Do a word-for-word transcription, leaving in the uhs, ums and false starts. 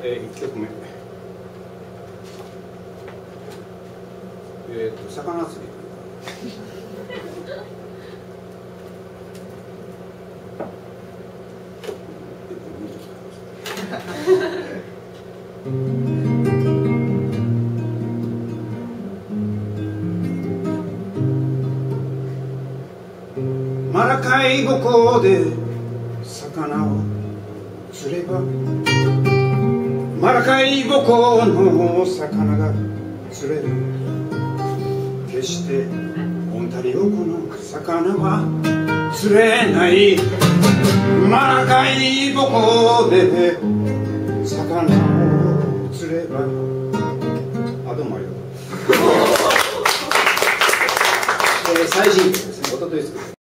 えー、いっきょくめ、えー、と魚釣りマラカイボコで魚を釣ればマラカイボコの魚が釣れる。決してオンタリオ湖の魚は釣れない。マラカイボコで魚を釣れば。あ、どうもありがとう。えー、最新曲ですね。おととい作った